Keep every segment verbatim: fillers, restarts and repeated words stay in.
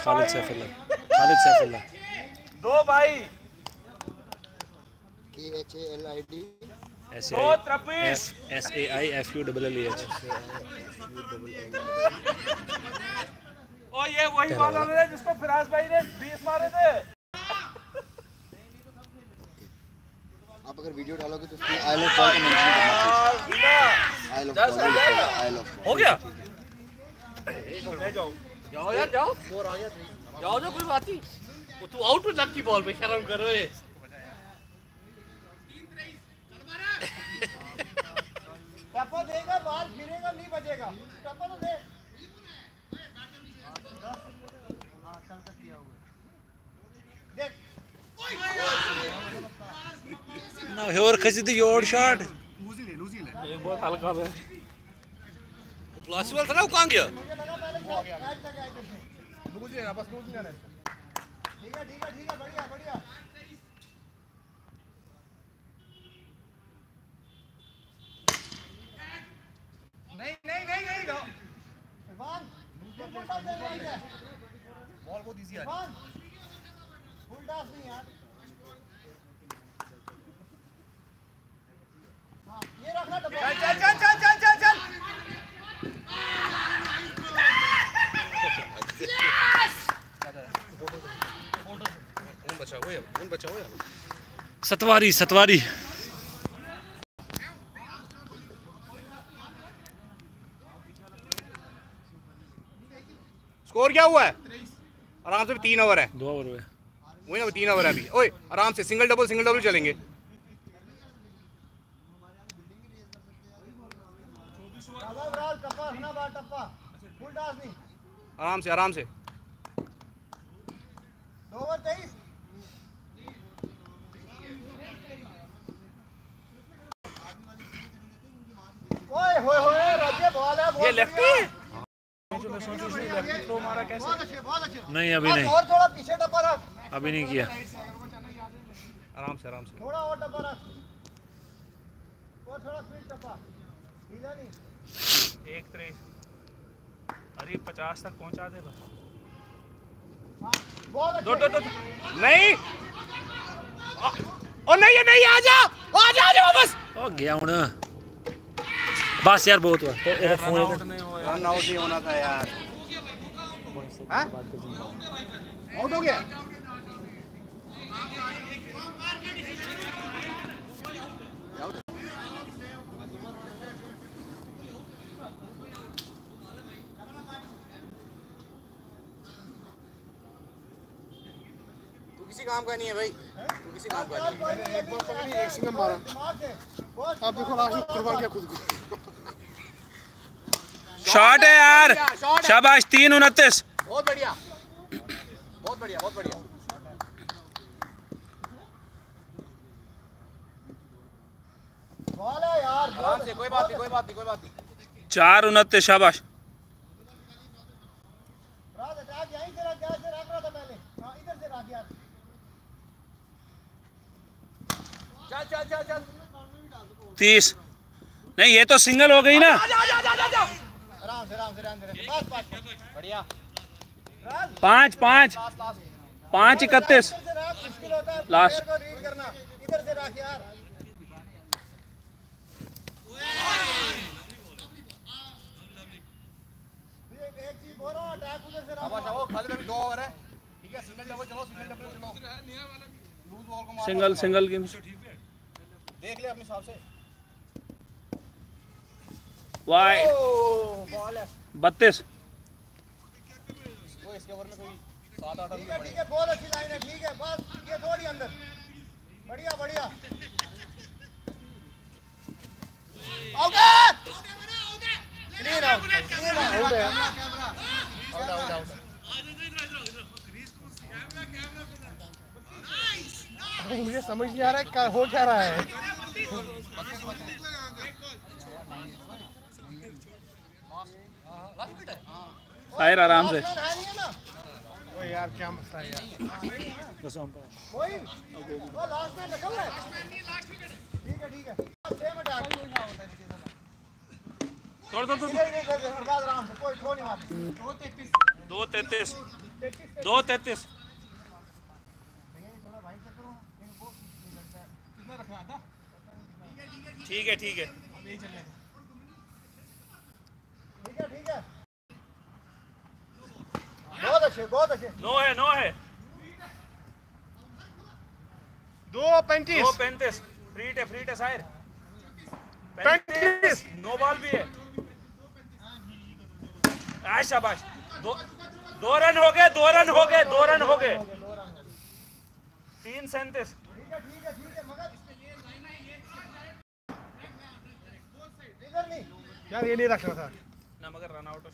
खालिद सैफुल्लाह, खालिद सैफुल्लाह। दो भाई। K H A L I D S दो त्रपीस। S A I F U double L H. ओ ये वही वाला है जिसको फिराज भाई ने बीस मारे थे। आप अगर वीडियो डालोगे तो उसमें आई लव फॉल का मेंशन करना। I love fall, I love हो गया। जाओ जाओ यार जाओ जाओ जाओ कोई बात नहीं। वो तू आउट में लकी बॉल पे शर्म करो ये। टप्पा देगा, बाहर गिरेगा, नहीं बचेगा। टप्पा तो दे। हां कल तक किया हुआ देख ना हेवर खसी द योर शॉट। लूजी ले लूजी ले ये बहुत हल्का है। क्लासिकल था ना वो कहां गया? लूजी है बस लूजी है। ठीक है ठीक है ठीक है बढ़िया बढ़िया। नहीं नहीं नहीं नहीं नो इरफान बॉल बहुत इजी है। इरफान फुल टॉस नहीं यार। हां ये रखना डब्बा। चल चल चल चल चल चल चल। कौन बचा हुआ है? कौन बचा हुआ है? सतवारी सतवारी। स्कोर क्या हुआ है? आराम से तीन ओवर है। दो ओवर हुए। वही ना तीन ओवर है अभी। ओए आराम से सिंगल डबल सिंगल डबल चलेंगे। आराम से आराम से। दो ओवर तेईस। ओए होए होए राज्य बॉल है। ये लेफ्टी है। नहीं अभी नहीं, और थोड़ा पीछे टप्पा रख। अभी नहीं किया। आराम से आराम से। थोड़ा और टप्पा रख। और थोड़ा स्पीड टप्पा। ढीला नहीं। एक त्रेस। अरे पचास तक पहुंचा दे बस। बहुत दो दो दो नहीं। ओ नहीं नहीं आ जा आ जा आ जा बस। ओ गया हूं बस यार बहुत हुआ। तो रन आउट नहीं होना था यार। हाँ? आउट हो गया। तू किसी काम का नहीं है भाई। तू किसी काम का नहीं है। एक बॉल पकड़ी, एक सिंगल मारा। आप देखो लास्ट में कुर्बान किया खुद को। शॉट है यार। शाबाश। तीन उनतीस। बहुत बढ़िया बहुत बढ़िया बहुत बढ़िया। बॉल है यार। आराम से कोई बात नहीं कोई बात नहीं कोई बात नहीं। चार उनतीस। शाबाश। राज अटैक यहीं से रख गया, से रख रहा था पहले। हां इधर से रख यार। चल चल चल चल। तीस। नहीं ये तो सिंगल हो गई ना। आजा आजा आजा आजा। आराम से आराम से आराम से बस बस बढ़िया। पाँच पाँच पाँच इकतीस मुश्किल होता है लास्ट। को रीड करना। इधर से रख यार। एक एक चीज बोल रहा हूं, अटैक उधर से रख। शाबाश वो खाली अभी दो ओवर है। ठीक है सिंगल डबल चलो सिंगल डबल चलो। लूज बॉल को मार। Single single game. देख ले अपने हिसाब से। वाई बॉल है बत्तीस। वो इसके ओवर में कोई सात आठ ठीक है ठीक है बहुत अच्छी लाइन है। ठीक है बस ये थोड़ी अंदर। बढ़िया बढ़िया। Out clean out clean out है। Out out out. मुझे समझ नहीं आ रहा है क्या हो क्या रहा है। फायर आराम से। ओ यार क्या मसला है यार। कोई वो लास्ट में लगा हुआ है। ठीक है ठीक है सेम अटैक। छोड़ दो तो आराम से कोई थ्रो नहीं मारती। दो तैतीस दो तैतीस ठीक है ठीक है ठीक है ठीक है बहुत अच्छे बहुत अच्छे नो है नो है दो पैंतीस दो पैंतीस फ्रीट है फ्रीट है शायर पैंतीस नो बॉल भी है आय शाबाश दो दो रन हो गए दो रन हो गए दो रन हो गए तीन सैंतीस ठीक है ठीक है ठीक है मगर इधर नहीं यार ये नहीं रखना था ना मगर रन आउट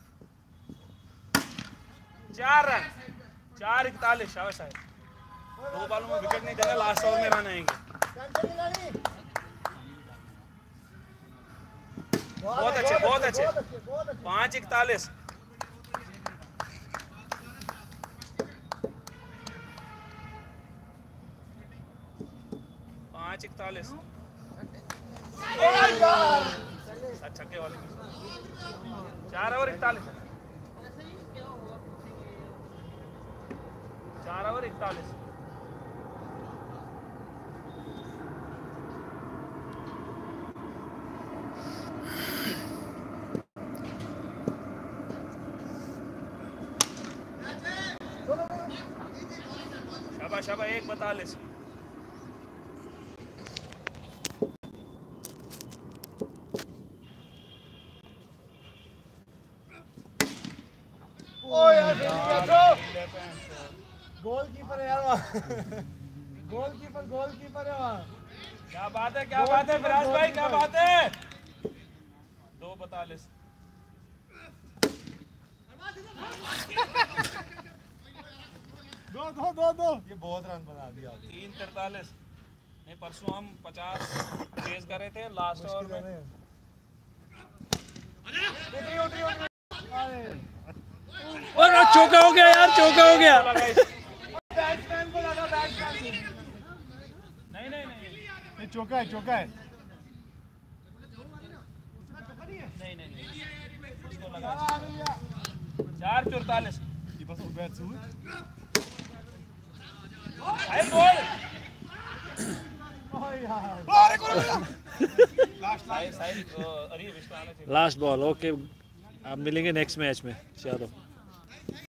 चार रन चार इकतालीस शाबाश शायर दो बॉलों में विकेट नहीं देना लास्ट ओवर में रन आएंगे बहुत अच्छे बहुत अच्छे पाँच इकतालीस पाँच इकतालीस छक्के वाले चार ओवर इकतालीस चार ओवर इकतालीस शाबाश शाबाश एक बतालीस गोलकीपर है यार गोलकीपर गोलकीपर है वहाँ क्या बात है क्या बात है विराज भाई क्या बात है दो बतालीस दो दो दो दो ये बहुत रन बना दिया तीन तिरतालीस नहीं परसों हम पचास चेज कर रहे थे लास्ट ओवर में और चौका हो गया यार चौका हो गया बैट्समैन को लगा बैट्समैन नहीं नहीं नहीं ये चौका है चौका है नहीं नहीं नहीं उसको लगा चार चौतालीस ये बस बैट से आई बॉल ओ यार लास्ट साइड अरे विश्वास लास्ट बॉल ओके आप मिलेंगे नेक्स्ट मैच में चलो।